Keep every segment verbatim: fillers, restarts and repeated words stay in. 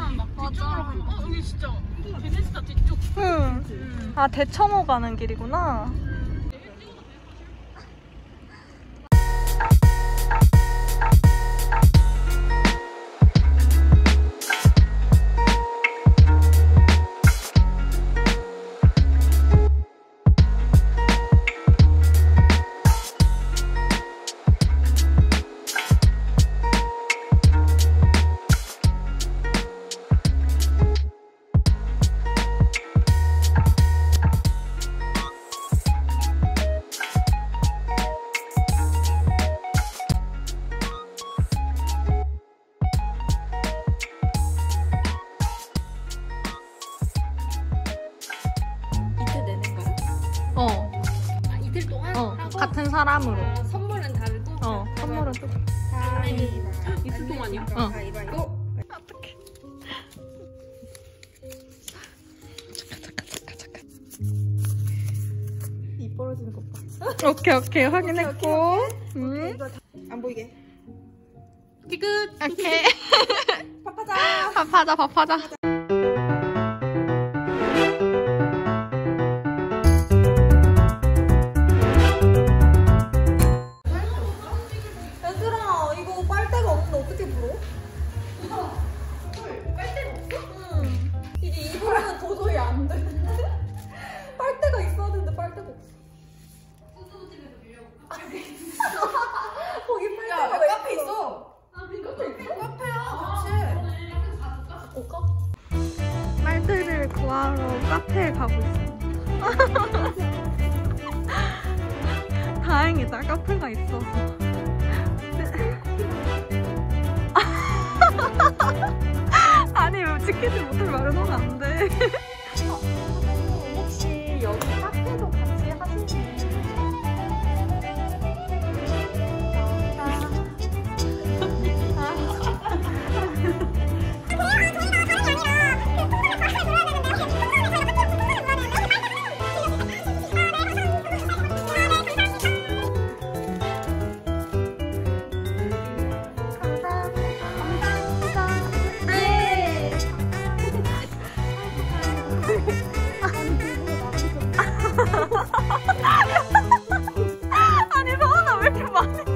막 뒤쪽으로 가면 어 여기 진짜 베네스다 뒤쪽. 응. 음. 아 대청호 가는 길이구나. 어. 아, 이틀 동안? 어. 하고? 같은 사람으로. 아, 선물은 다르고? 어. 선물은 또. 이틀 동안이요? 어. 가위바위보. 어떡해. 입 벌어지는 것 봐. 오케이 오케이 확인했고. 응. 안 보이게. 티굿. 오케이. 밥하자. 밥하자 밥하자. 얘들아, 이거 빨대가 없는데 어떻게 불어? 빨대가 없어? 응. 이게 이불은 도저히 안 되는데? 빨대가 있어야 되는데 빨대가 없어. 수수집에서 빌려볼까? 거기 빨대가 왜 카페 있어? 아, 카페 있어? 카페야, 같이. 올까? 빨대를 구하러 카페에 가고 있습니다. 다행이다 카페가 있어서. 아니 왜 지키지 못할 말을 하면 안 돼. 혹시 여기 카페도 같이 하시는? 아니 서은아 왜 이렇게 많이 찍어?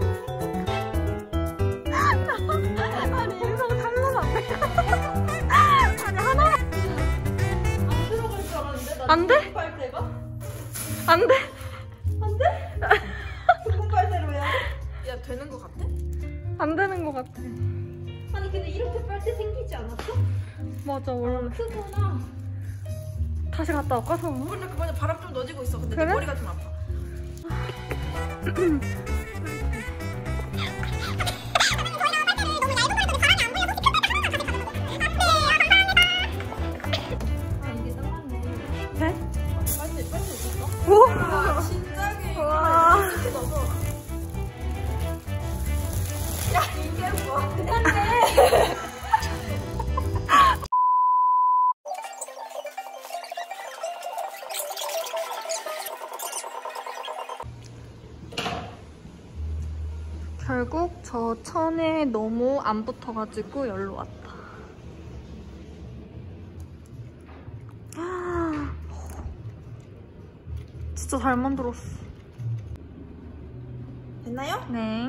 아니 인성 장난 안 돼. 아니 하나만 안 들어갈 줄 알았는데? 나 안 돼? 빨대가? 안 돼? 안 돼? 붉은 빨대로 해야 돼? 야, 되는 거 같아? 안 되는 것 같아. 아니, 근데 이렇게 빨대 생기지 않았어? 맞아 원래. 크구나. 다시 갔다 올까 서은아? 근데 그만에 바람 좀 넣어지고 있어. 근데 그래? 내 머리가 좀 아파. 아, 이게 잘랐네. 돼? 빨대, 빨대 있었어? 오! 와, 진짜게. 와. 이렇게 넣어서. 야, 이게 뭐. 그만해. 결국 저 천에 너무 안 붙어가지고 여기로 왔다. 진짜 잘 만들었어. 됐나요? 네.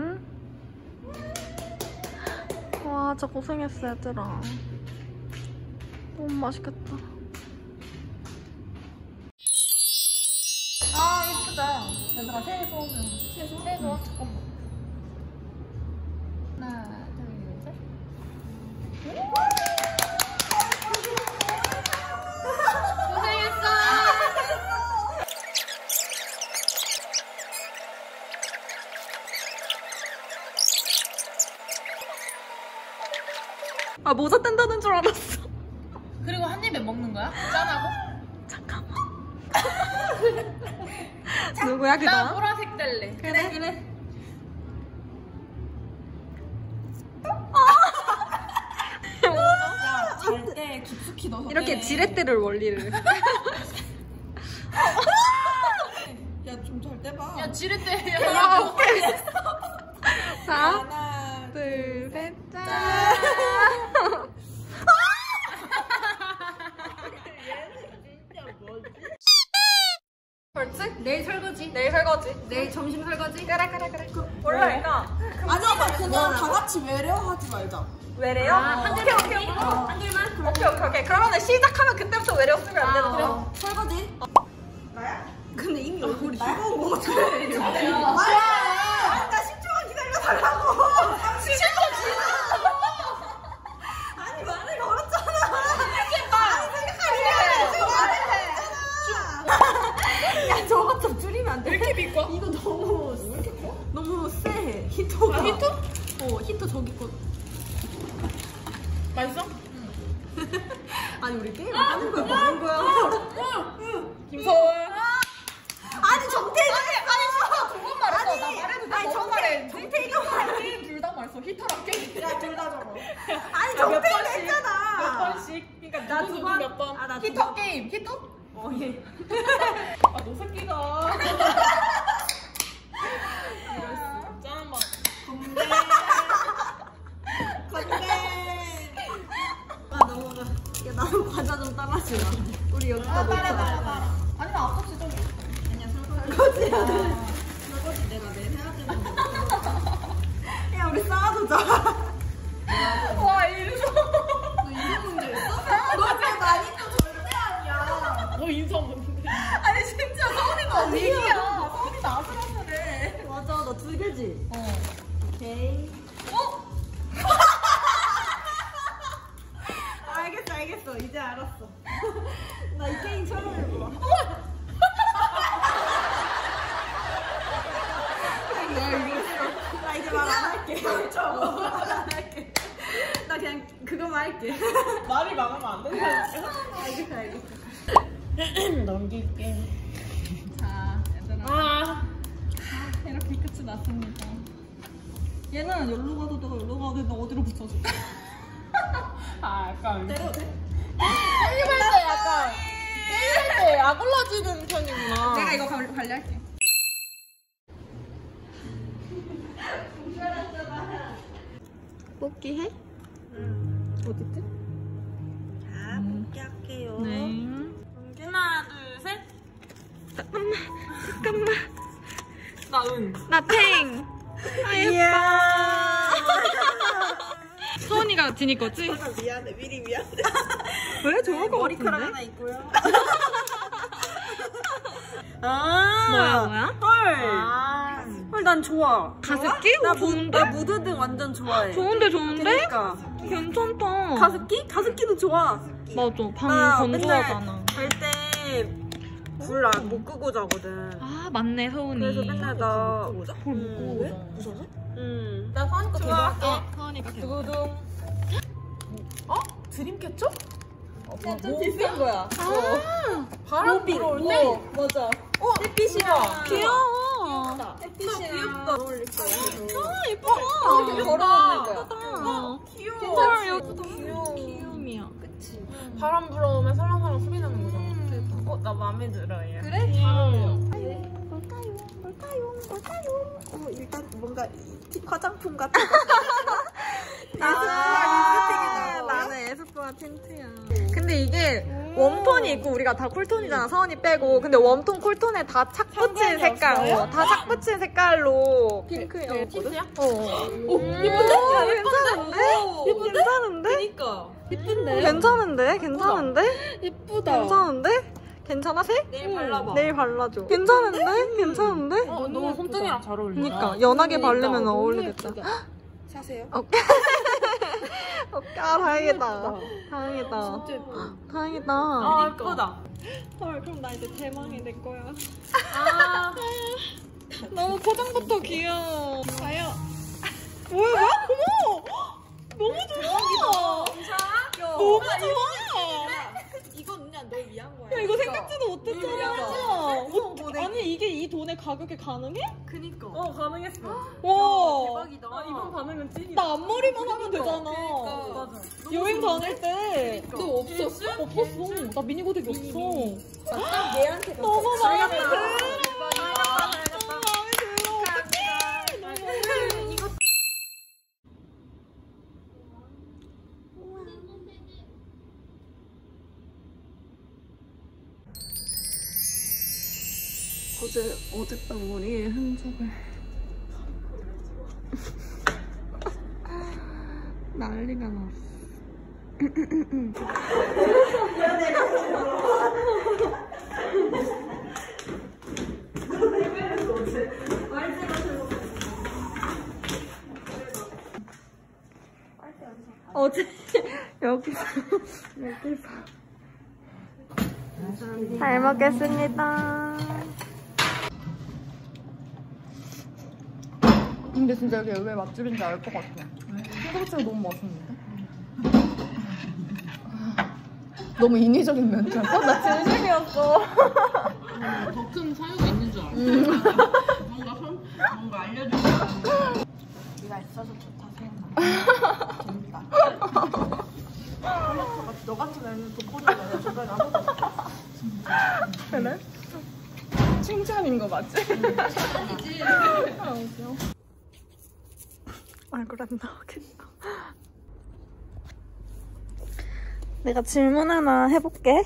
와, 진짜 고생했어, 얘들아. 너무 맛있겠다. 아, 예쁘다. 얘들아, 새해 소원. 새해 소원? 새해 소원? 잠깐만. 하나, 둘, 셋. 고생했어. 아, 모자 뗀다는 줄 알았어. 그리고 한 입에 먹는 거야? 짠하고? 잠깐만. 누구야, 나 그다음? 보라색 뗄래. 그래, 그래. 야, 잘 때 깊숙이 넣어서 이렇게 빼. 지렛대를 원리를. 야, 좀 잘 떼봐. 야, 지렛대. 아, 오케이. 자, 하나, 둘, 셋, 짠. 짠. 내일 설거지. 내일 설거지. 내일 점심 설거지. 그래 그래 그래. 원래 일단 아니 그냥 다 같이 외래어하지 말자. 외래요? 한 오케이 줄만. 오케이 오케이. 한 줄만. 오케이 오케이 오케이. 그러면 시작하면 그때부터 외래어 쓰면 안 되는 거야? 어. 설거지. 근데 이미 얼굴이 나야? 뭐 어떡해. 아, 나야. 나 십 초만 기다려달라고. 십 초 아니 말을 걸었잖아. 이렇게 말. 야 저거 좀 줄이면 안 돼? 왜 이렇게 비꺼? 이거 너무 왜 이렇게 커? 너무 세. 히터가. 아, 히터? 어 히터 저기 거. 맛있어? 아니 우리 게임 하는 거야 먹는 거야? 김서울. 아니 정태경 아니 두번 말했어. 나 아니, 말해도 돼. 아니, 너무 정태- 말해. 정태경 말해. 둘다 말했어. 히터랑 게임. 야둘 다 적어. 아니 야, 몇 정태경 번씩? 했잖아. 몇 번씩? 그러니까 나 누구 두 누구 번. 몇 번? 아, 나 두 히터 번. 게임. 히터? 어 예. 아, 너 새끼가. 짠 막. 건배. 건배. 아 넘어가. 야 나도 과자 좀 따라주라. 우리 여기다 놓자. 아니 나 앞접시 좀. 설거지 해야 돼. 설거지 내가 내일 해야 되는데. 야 우리 쌓아두자. 와 인성. 너 이런 문제 있어? 너 진짜 많이 또 절대 아니야. 너 인성 뭔데? 아니 진짜 서울이 너 위기야. 서울이 나 아슬아슬해. 맞아 너 두 개지? 어. 오케이. 어? 알겠어 알겠어 이제 알았어. 나 이 게임 처음 해봐. 나 이제 말 안 할게. 말안 할게. 나 그냥 그거만 할게. 말이 망하면 안 된다니까. 알겠어 알겠어. 넘길게. 자 얘들아 아. 이렇게 끝이 났습니다. 얘는 여기로 가도 되고 여기로 가도 되는데 어디로 붙여줘? 아, 약간. 때려도 돼? 게임할 때 약간. 게임할 때 아골라지는 편이구나. 내가 이거 관- 관리할게. 뽑기 해? 어딨지? 자 뽑기 할게요. 네. 하나, 둘, 셋. 잠깐만. 나 응. 나 탱. 아 이야. 소은이가 지니 거지? 미안해 미리 미안해. 왜 좋을 것 머리카락 같은데? 하나 있고요. 아 뭐야 뭐야? 헐. 아. 헐 난 좋아. 가습기? 나, 어, 무, 좋은데? 나 무드등 완전 좋아해. 좋은데 좋은데? 그러니까 괜찮다. 가습기? 가습기도 좋아. 맞아. 방 나 건조하잖아. 잘 때 불 못 끄고 자거든. 아 맞네 서은이. 그래서 맨날 나 불 못 끄고 자. 무서워? 응. 나 서원이 거 개발할게. 서은이가 걔. 두구둥. 어? 드림캐쳐? 어, 뭐, 좀 뭐, 비싼 거야. 아 바람 불어올 때? 맞아. 어? 햇빛이야. 귀여워. 햇빛이랑 귀엽다. 어울릴 거야. 아 예쁘다. 이렇게 걸어놓는 거야. 어, 귀여워. 헐 예쁘다. 귀여워. 귀요미야. 그치. 바람 불어오면 살랑살랑 소리 나는 거잖아. 어, 나 마음에 들어, 얘. 그래? 귀여워. 뭘까요? 뭘까요? 뭘까요? 어, 일단 뭔가 티- 화장품 같은 거. 아, 나는 에스쁘아 틴트야. 근데 이게 웜톤이 있고 우리가 다 쿨톤이잖아. 서은이 빼고. 근데 웜톤, 쿨톤에 다 착 붙인 색깔. 어, 다 착 붙인 색깔로 핑크였거든. 틴트야? 어. 오, 예쁜데? 괜찮은데? 괜찮은데? 그니까. 예쁜데? 괜찮은데? 괜찮은데? 예쁘다. 괜찮은데? 괜찮아 색? 내일 발라봐. 내일 발라줘. 괜찮은데? 괜찮은데? 어, 너 손등이랑 잘 어울린다. 그니까 연하게 바르면 어울리겠다. 사세요. 오케이. 오케이. 아, 다행이다. 다행이다. 다행이다. 아, 예쁘다. 헐, 그럼 나 이제 대망이 될 거야. 아, 너무 포장부터 귀여워. 가요. 뭐야, 뭐야? 어머! 너무 좋아! 너무 좋아! 이건 그냥 널 위한 거야. 야, 이거 생각지도 못했잖아. 어, 어, 아니, 이게 이 돈에 가격에 가능해? 그니까. 어, 가능했어. 와. 대박이다. 아, 이번 반응은 찐이다. 나 앞머리만 하면 되잖아. 맞아. 여행 다닐 때. 그러니까. 너 없었어? 없었어. 나 미니 고데기 없어. 딱 얘한테 너무 마음에 들어. 알겠다. 너무 마음에 들어. 어떡해. 너무 이거 어제 어젯밤 머리에 흔적을 난리가 났어. 어제 여기서 여기서 잘 먹겠습니다. 근데 진짜 여기 왜 맛집인지 알 것 같아. 소금치가 너무 맛있는데? 너무 인위적인 멘트였어? 나 진심이었어. 더 큰 사유가 있는 줄 알았어. 뭔가 선, 뭔가 알려주고. 네가 있어서 좋다 생각나. 재밌다. 너 같은 애는 독보적이야. 중간에 아무도 없어. 그래? 칭찬인 거 맞지? 칭찬이지. 아, 웃겨. 얼굴 안 나오겠다. 내가 질문 하나 해볼게.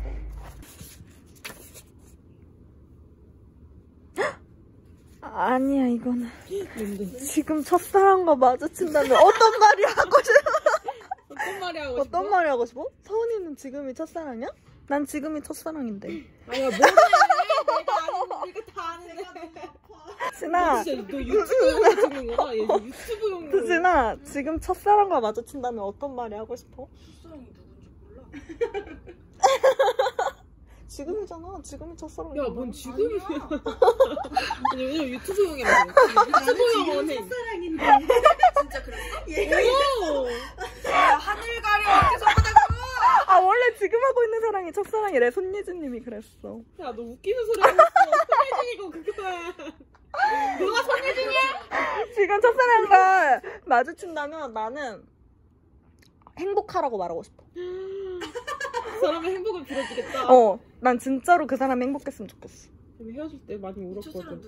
아니야, 이거는. 뭔데? 지금 첫사랑과 마주친다면 어떤 말이 하고 싶어? 어떤 말이 하고 싶어? 어떤 말이 하고 싶어? 서은이는 지금이 첫사랑이야? 난 지금이 첫사랑인데. 아니야, 뭐래? 내가 아는, 이거 다 아는데. 진아. 진짜 너 유튜브용으로 찍는구나. 얘 유튜브용으로. 진아, 지금 첫사랑과 마주친다면 어떤 말이 하고 싶어? 첫사랑이 누군지 몰라. 지금이잖아. 지금이 첫사랑이야. 야, 뭔 지금이야? 아니, 오늘 유튜브용이라고. 유튜브용으로 해. 첫사랑인데. 진짜 그랬어? 오! 야, 하늘 가려 어째서 보자고. 아, 원래 지금 하고 있는 사랑이 첫사랑이래. 손예진님이 그랬어. 야, 너 웃기는 소리 하고 있어. 손예진이고 그거야. 누가 손예진이야? 지금 첫사랑과 마주친다면 나는 행복하라고 말하고 싶어. 그 사람의 행복을 빌어주겠다. 어, 난 진짜로 그 사람이 행복했으면 좋겠어. 근데 헤어질 때 많이 울었거든.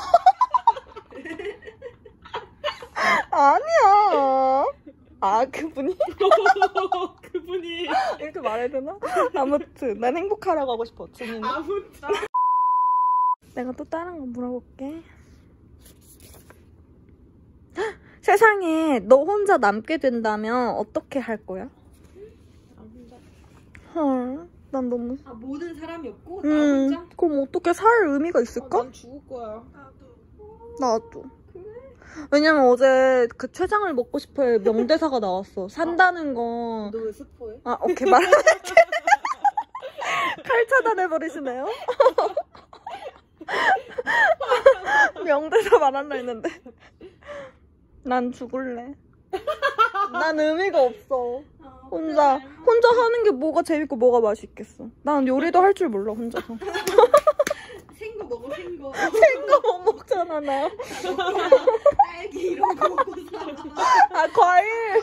아니야. 아, 그분이? 그분이. 이렇게 말해야 되나? 아무튼 난 행복하라고 하고 싶어. 지민이. 아무튼. 내가 또 다른 거 물어볼게. 세상에 너 혼자 남게 된다면 어떻게 할 거야? 나 혼자. 헐, 난 너무... 아, 모든 사람이 없고 나 음, 혼자? 그럼 어떻게 살 의미가 있을까? 아, 난 죽을 거야. 나도. 왜냐면 어제 그 췌장을 먹고 싶어의 명대사가 나왔어. 산다는 건... 너 왜 스포해? 아, 오케이, 말할게. 칼 차단해버리시네요? 명대사 말할라 했는데. 난 죽을래. 난 의미가 없어. 혼자, 혼자 하는 게 뭐가 재밌고 뭐가 맛있겠어. 난 요리도 할 줄 몰라, 혼자서. 생거 먹어 생거. 생거 못 먹잖아, 나. 딸기 이런 거 먹고 살아. 아, 과일.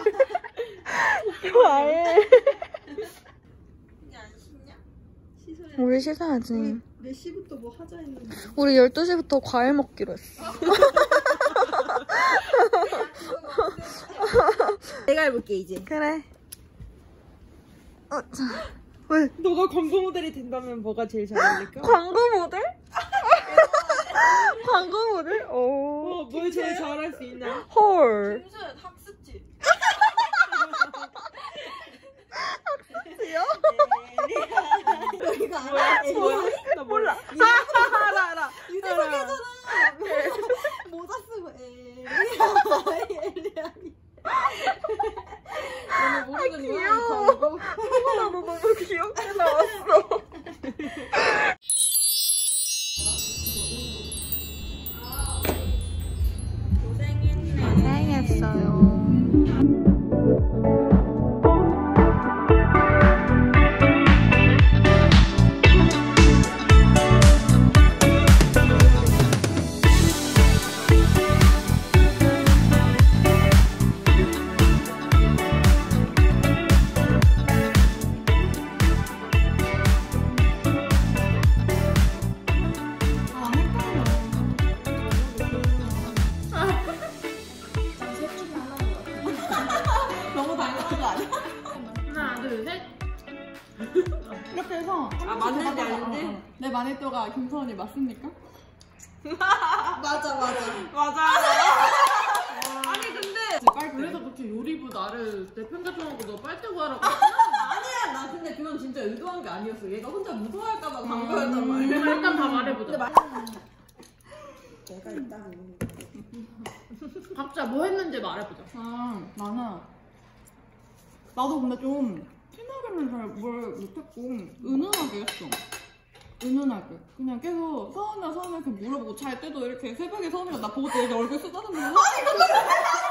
과일. 이제 안 씻냐? 씻어야 우리 씻어야지. 우리 몇 시부터 뭐 하자 했는데. 우리 열두 시부터 과일 먹기로 했어. 내가 해볼게 이제. 그래. 어, 자. 왜? 너가 광고 모델이 된다면 뭐가 제일 잘 어울릴까? 광고 모델? 광고 모델? 오. 어, 뭘 제일 잘할 수 있나? 헐. 김수현 학습지. 학습지요? 너 이거 알아? 뭐야? 나 몰라. 알아, 알아. 유재석이잖아. 모자 쓰고 에리야 에리야. 너는 모르는 거야? 귀여워. 광고? 나 너 너무 귀엽게 나왔어. 고생했어요. 하나, 둘, 셋. 이렇게 해서 아 맞는데 아닌데? 내 마네토가 김서원이 맞습니까? 맞아 맞아. 맞아. 아니 근데 그래서 그렇게 요리부 나를 내편집하고 너 빨대 구하라고 아니야 나 근데 그건 진짜 의도한 게 아니었어. 얘가 혼자 무서워할까봐 간 거였단 말이야. 일단 다 말해보자. 내가 있다고. 각자 뭐 했는지 말해보자. 아, 나는 나도 근데 좀 친하게는 잘 뭘 못했고 은은하게 했어. 은은하게 그냥 계속 서은이랑 서은이한테 물어보고 잘 때도 이렇게 새벽에 서은이가 나 보고 또 이렇게 얼굴 쓰다듬는 거 아니 그거